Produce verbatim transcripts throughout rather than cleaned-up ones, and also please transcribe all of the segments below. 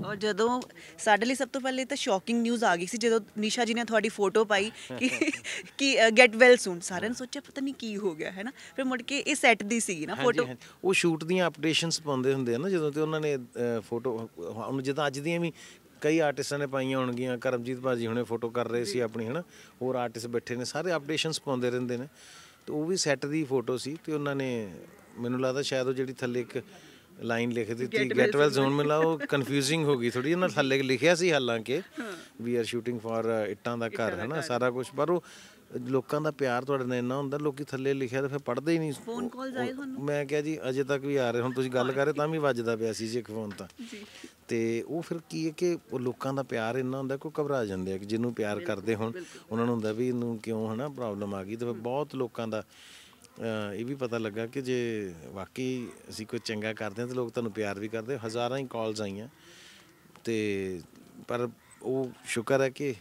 ਔਰ ਜਦੋਂ ਸਾਡੇ ਲਈ ਸਭ ਤੋਂ ਪਹਿਲੇ ਤਾਂ ਸ਼ੌਕਿੰਗ ਨਿਊਜ਼ ਆ ਗਈ ਸੀ ਜਦੋਂ ਨਿਸ਼ਾ ਜੀ ਨੇ ਤੁਹਾਡੀ ਫੋਟੋ ਪਾਈ ਕਿ ਕਿ ਗੈਟ ਵੈਲ ਸੂਨ, ਸਾਰਿਆਂ ਨੇ ਸੋਚਿਆ ਪਤਾ ਨਹੀਂ ਕੀ ਹੋ ਗਿਆ ਹੈ ਨਾ, ਫਿਰ ਮੁੜ ਕੇ ਇਹ ਸੈੱਟ ਦੀ ਸੀ ਨਾ ਹਾਂਜੀ ਫੋਟੋ। ਹਾਂਜੀ, ਉਹ ਸ਼ੂਟ ਦੀਆਂ ਅਪਡੇਸ਼ਨਸ ਪਾਉਂਦੇ ਹੁੰਦੇ ਆ ਨਾ ਜਦੋਂ, ਤੇ ਉਹਨਾਂ ਨੇ ਫੋਟੋ ਹੁਣ ਜਿੱਦਾਂ ਅੱਜ ਦੀਆਂ ਵੀ ਕਈ ਆਰਟਿਸਟਾਂ ਨੇ ਪਾਈਆਂ ਹੋਣਗੀਆਂ, ਕਰਮਜੀਤ ਭਾਜੀ ਹੁਣੇ ਫੋਟੋ ਕਰ ਰਹੇ ਸੀ ਆਪਣੀ ਹੈ ਨਾ, ਹੋਰ ਆਰਟਿਸਟ ਬੈਠੇ ਨੇ, ਸਾਰੇ ਅਪਡੇਸ਼ਨਸ ਪਾਉਂਦੇ ਰਹਿੰਦੇ ਨੇ। ਤੇ ਉਹ ਵੀ ਸੈੱਟ ਦੀ ਫੋਟੋ ਸੀ, ਤੇ ਉਹਨਾਂ ਨੇ ਮੈਨੂੰ ਲੱਗਦਾ ਸ਼ਾਇਦ ਉਹ ਜਿਹੜੀ ਥੱਲੇ ਇੱਕ ਲਾਈਨ ਲਿਖ ਦਿੱਤੀ ਗੈਟ ਵੈਲ ਜ਼ੋਨ, ਮੈਨੂੰ ਲੱਗਦਾ ਉਹ ਕਨਫਿਊਜ਼ਿੰਗ ਹੋ ਗਈ ਥੋੜ੍ਹੀ, ਉਹਨਾਂ ਥੱਲੇ ਲਿਖਿਆ ਸੀ ਹਾਲਾਂਕਿ ਵੀ ਆਰ ਸ਼ੂਟਿੰਗ ਫਾਰ ਇੱਟਾਂ ਦਾ ਘਰ ਹੈ ਨਾ ਸਾਰਾ ਕੁਛ, ਪਰ ਉਹ ਲੋਕਾਂ ਦਾ ਪਿਆਰ ਤੁਹਾਡੇ ਨਾਲ ਇੰਨਾ ਹੁੰਦਾ, ਲੋਕੀ ਥੱਲੇ ਲਿਖਿਆ ਤਾਂ ਫਿਰ ਪੜ੍ਹਦੇ ਹੀ ਨਹੀਂ। ਫੋਨ ਕਾਲਸ ਆਏ ਤੁਹਾਨੂੰ? ਮੈਂ ਕਿਹਾ ਜੀ ਅਜੇ ਤੱਕ ਵੀ ਆ ਰਹੇ, ਹੁਣ ਤੁਸੀਂ ਗੱਲ ਕਰ ਰਹੇ ਤਾਂ ਵੀ ਵੱਜਦਾ ਪਿਆ ਸੀ ਜੀ ਇੱਕ ਫੋਨ ਤਾਂ। ਤੇ ਉਹ ਫਿਰ ਕੀ ਹੈ ਕਿ ਉਹ ਲੋਕਾਂ ਦਾ ਪਿਆਰ ਇੰਨਾ ਹੁੰਦਾ, ਕੋਈ ਘਬਰਾ ਜਾਂਦੇ ਆ ਕਿ ਜਿਹਨੂੰ ਪਿਆਰ ਕਰਦੇ ਹੁਣ ਉਹਨਾਂ ਨੂੰ ਹੁੰਦਾ ਵੀ ਇਹਨੂੰ ਕਿਉਂ ਹੈ ਨਾ ਪ੍ਰੋਬਲਮ ਆ ਗਈ। ਤੇ ਬਹੁਤ ਲੋਕਾਂ ਦਾ ਇਹ ਵੀ ਪਤਾ ਲੱਗਾ ਕਿ ਜੇ ਵਾਕਈ ਅਸੀਂ ਕੋਈ ਚੰਗਾ ਕਰਦੇ ਹਾਂ ਤਾਂ ਲੋਕ ਤੁਹਾਨੂੰ ਪਿਆਰ ਵੀ ਕਰਦੇ। ਹਜ਼ਾਰਾਂ ਹੀ ਕਾਲਸ ਆਈਆਂ, ਤੇ ਪਰ ਉਹ ਸ਼ੁਕਰ ਹੈ ਕਿ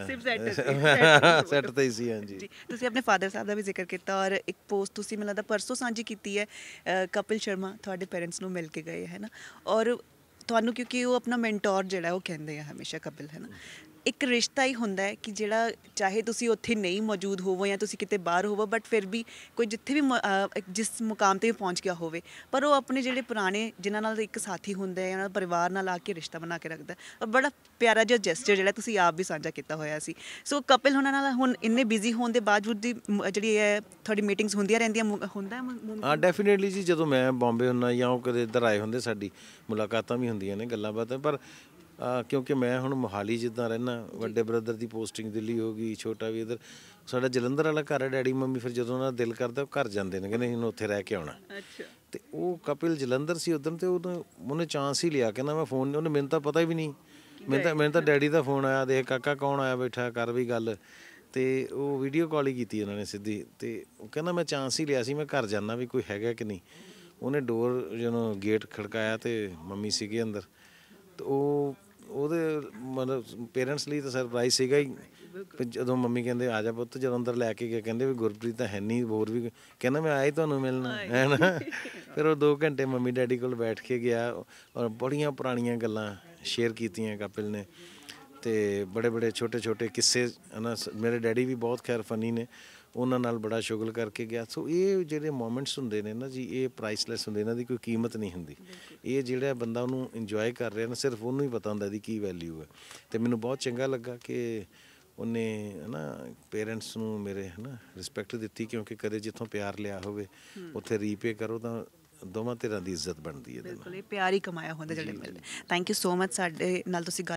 ਸੈੱਟ ਤੇ ਹੀ ਸੀ। ਹਾਂਜੀ, ਤੁਸੀਂ ਆਪਣੇ ਫਾਦਰ ਸਾਹਿਬ ਦਾ ਵੀ ਜ਼ਿਕਰ ਕੀਤਾ, ਔਰ ਇੱਕ ਪੋਸਟ ਤੁਸੀਂ ਮੈਨੂੰ ਲੱਗਦਾ ਪਰਸੋਂ ਸਾਂਝੀ ਕੀਤੀ ਹੈ, ਕਪਿਲ ਸ਼ਰਮਾ ਤੁਹਾਡੇ ਪੇਰੈਂਟਸ ਨੂੰ ਮਿਲ ਕੇ ਗਏ ਹੈ ਨਾ, ਔਰ ਤੁਹਾਨੂੰ ਕਿਉਂਕਿ ਉਹ ਆਪਣਾ ਮੈਂਟੋਰ ਜਿਹੜਾ ਉਹ ਕਹਿੰਦੇ ਆ ਹਮੇਸ਼ਾ ਕਪਿਲ ਹੈ ਨਾ, ਇੱਕ ਰਿਸ਼ਤਾ ਹੀ ਹੁੰਦਾ ਹੈ ਕਿ ਜਿਹੜਾ ਚਾਹੇ ਤੁਸੀਂ ਉੱਥੇ ਨਹੀਂ ਮੌਜੂਦ ਹੋਵੋ ਜਾਂ ਤੁਸੀਂ ਕਿਤੇ ਬਾਹਰ ਹੋਵੋ, ਬਟ ਫਿਰ ਵੀ ਕੋਈ ਜਿੱਥੇ ਵੀ ਜਿਸ ਮੁਕਾਮ 'ਤੇ ਪਹੁੰਚ ਗਿਆ ਹੋਵੇ, ਪਰ ਉਹ ਆਪਣੇ ਜਿਹੜੇ ਪੁਰਾਣੇ ਜਿਨ੍ਹਾਂ ਨਾਲ ਇੱਕ ਸਾਥੀ ਹੁੰਦਾ ਹੈ, ਉਹਨਾਂ ਦਾ ਪਰਿਵਾਰ ਨਾਲ ਆ ਕੇ ਰਿਸ਼ਤਾ ਬਣਾ ਕੇ ਰੱਖਦਾ। ਔਰ ਬੜਾ ਪਿਆਰਾ ਜਿਹਾ ਜੈਸਚਰ ਜਿਹੜਾ ਤੁਸੀਂ ਆਪ ਵੀ ਸਾਂਝਾ ਕੀਤਾ ਹੋਇਆ ਸੀ। ਸੋ ਕਪਿਲ ਉਹਨਾਂ ਨਾਲ ਹੁਣ ਇੰਨੇ ਬਿਜ਼ੀ ਹੋਣ ਦੇ ਬਾਵਜੂਦ ਦੀ ਜਿਹੜੀ ਹੈ ਤੁਹਾਡੀ ਮੀਟਿੰਗਸ ਹੁੰਦੀਆਂ ਰਹਿੰਦੀਆਂ, ਹੁੰਦਾ? ਹਾਂ ਡੈਫੀਨੇਟਲੀ ਜੀ, ਜਦੋਂ ਮੈਂ ਬੰਬੇ ਹੁੰਦਾ ਜਾਂ ਉਹ ਕਦੇ ਇੱਧਰ ਆਏ ਹੁੰਦੇ ਸਾਡੀ ਮੁਲਾਕਾਤਾਂ ਵੀ ਹੁੰਦੀਆਂ ਨੇ, ਗੱਲਾਂ ਬਾਤਾਂ। ਪਰ ਕਿਉਂਕਿ ਮੈਂ ਹੁਣ ਮੋਹਾਲੀ ਜਿੱਦਾਂ ਰਹਿੰਦਾ, ਵੱਡੇ ਬ੍ਰਦਰ ਦੀ ਪੋਸਟਿੰਗ ਦਿੱਲੀ ਹੋ ਗਈ, ਛੋਟਾ ਵੀ ਇੱਧਰ, ਸਾਡਾ ਜਲੰਧਰ ਵਾਲਾ ਘਰ ਹੈ, ਡੈਡੀ ਮੰਮੀ ਫਿਰ ਜਦੋਂ ਉਹਨਾਂ ਦਾ ਦਿਲ ਕਰਦਾ ਉਹ ਘਰ ਜਾਂਦੇ ਨੇ, ਕਹਿੰਦੇ ਇਹਨੂੰ ਉੱਥੇ ਰਹਿ ਕੇ ਆਉਣਾ। ਅਤੇ ਉਹ ਕਪਿਲ ਜਲੰਧਰ ਸੀ ਉੱਧਰ, ਅਤੇ ਉਹਨੇ ਉਹਨੇ ਚਾਂਸ ਹੀ ਲਿਆ, ਕਹਿੰਦਾ ਮੈਂ ਫੋਨ, ਉਹਨੇ ਮੈਨੂੰ ਤਾਂ ਪਤਾ ਵੀ ਨਹੀਂ, ਮੈਨੂੰ ਤਾਂ ਮੈਨੂੰ ਤਾਂ ਡੈਡੀ ਦਾ ਫੋਨ ਆਇਆ, ਦੇਖ ਕਾਕਾ ਕੌਣ ਆਇਆ ਬੈਠਾ, ਕਰ ਵੀ ਗੱਲ। ਅਤੇ ਉਹ ਵੀਡੀਓ ਕਾਲ ਹੀ ਕੀਤੀ ਉਹਨਾਂ ਨੇ ਸਿੱਧੀ, ਅਤੇ ਉਹ ਕਹਿੰਦਾ ਮੈਂ ਚਾਂਸ ਹੀ ਲਿਆ ਸੀ, ਮੈਂ ਘਰ ਜਾਂਦਾ ਵੀ ਕੋਈ ਹੈਗਾ ਕਿ ਨਹੀਂ। ਉਹਨੇ ਡੋਰ ਜਦੋਂ ਗੇਟ ਖੜਕਾਇਆ ਅਤੇ ਮੰਮੀ ਸੀਗੇ ਅੰਦਰ, ਅਤੇ ਉਹ ਉਹਦੇ ਮਤਲਬ ਪੇਰੈਂਟਸ ਲਈ ਤਾਂ ਸਰਪ੍ਰਾਈਜ਼ ਸੀਗਾ ਹੀ। ਜਦੋਂ ਮੰਮੀ ਕਹਿੰਦੇ ਆ ਜਾ ਪੁੱਤ, ਜਦੋਂ ਅੰਦਰ ਲੈ ਕੇ ਗਏ ਕਹਿੰਦੇ ਵੀ ਗੁਰਪ੍ਰੀਤ ਤਾਂ ਹੈ ਨਹੀਂ, ਹੋਰ ਵੀ ਕਹਿੰਦਾ ਮੈਂ ਆਇਆ ਹੀ ਤੁਹਾਨੂੰ ਮਿਲਣਾ ਹੈ ਨਾ। ਫਿਰ ਉਹ ਦੋ ਘੰਟੇ ਮੰਮੀ ਡੈਡੀ ਕੋਲ ਬੈਠ ਕੇ ਗਿਆ, ਔਰ ਬੜੀਆਂ ਪੁਰਾਣੀਆਂ ਗੱਲਾਂ ਸ਼ੇਅਰ ਕੀਤੀਆਂ ਕਪਿਲ ਨੇ, ਅਤੇ ਬੜੇ ਬੜੇ ਛੋਟੇ ਛੋਟੇ ਕਿੱਸੇ ਹੈ ਨਾ। ਮੇਰੇ ਡੈਡੀ ਵੀ ਬਹੁਤ ਖੈਰ ਫਨੀ ਨੇ, ਉਹਨਾਂ ਨਾਲ ਬੜਾ ਸ਼ੁਗਲ ਕਰਕੇ ਗਿਆ। ਸੋ ਇਹ ਜਿਹੜੇ ਮੋਮੈਂਟਸ ਹੁੰਦੇ ਨੇ ਨਾ ਜੀ, ਇਹ ਪ੍ਰਾਈਸਲੈਸ ਹੁੰਦੇ, ਇਹਨਾਂ ਦੀ ਕੋਈ ਕੀਮਤ ਨਹੀਂ ਹੁੰਦੀ। ਇਹ ਜਿਹੜਾ ਬੰਦਾ ਉਹਨੂੰ ਇੰਜੋਏ ਕਰ ਰਿਹਾ ਨਾ, ਸਿਰਫ ਉਹਨੂੰ ਹੀ ਪਤਾ ਹੁੰਦਾ ਇਹਦੀ ਕੀ ਵੈਲਿਊ ਹੈ। ਅਤੇ ਮੈਨੂੰ ਬਹੁਤ ਚੰਗਾ ਲੱਗਾ ਕਿ ਉਹਨੇ ਹੈ ਨਾ ਪੇਰੈਂਟਸ ਨੂੰ ਮੇਰੇ ਹੈ ਨਾ ਰਿਸਪੈਕਟ ਦਿੱਤੀ, ਕਿਉਂਕਿ ਕਦੇ ਜਿੱਥੋਂ ਪਿਆਰ ਲਿਆ ਹੋਵੇ ਉੱਥੇ ਰੀਪੇ ਕਰੋ ਤਾਂ ਦੋਵਾਂ ਧਿਰਾਂ ਦੀ ਇੱਜ਼ਤ ਬਣਦੀ ਹੈ। ਬਿਲਕੁਲ, ਇਹ ਪਿਆਰ ਹੀ ਕਮਾਇਆ ਹੁੰਦਾ ਜਿਹੜੇ ਮਿਲਦੇ। ਥੈਂਕ ਯੂ ਸੋ ਮਚ ਸਾਡੇ ਨਾਲ ਤੁਸੀਂ